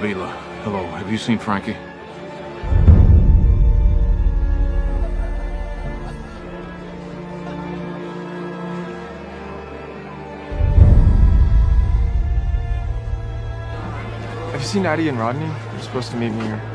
Vila. Hello, have you seen Frankie? Have you seen Addie and Rodney? They're supposed to meet me here.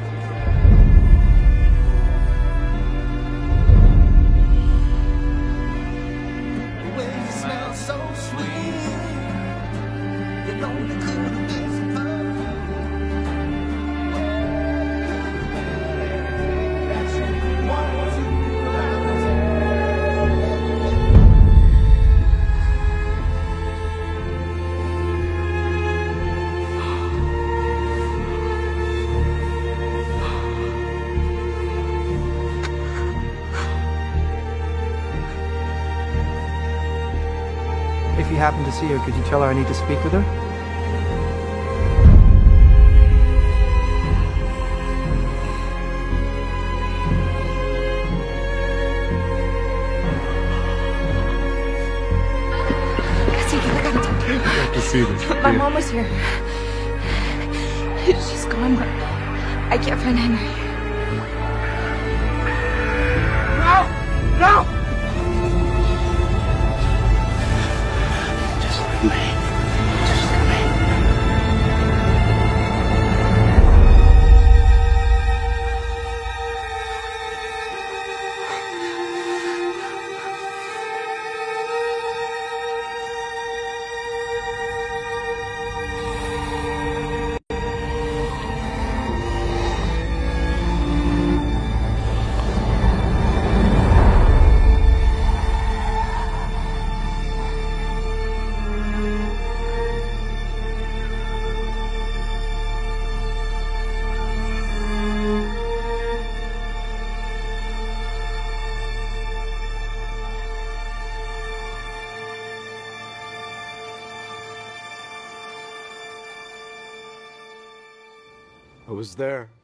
If you happen to see her, could you tell her I need to speak with her? Dr. Stevens. My mom was here. She's gone, but I can't find Henry. No! No! Just look at me. Just look at me. I was there.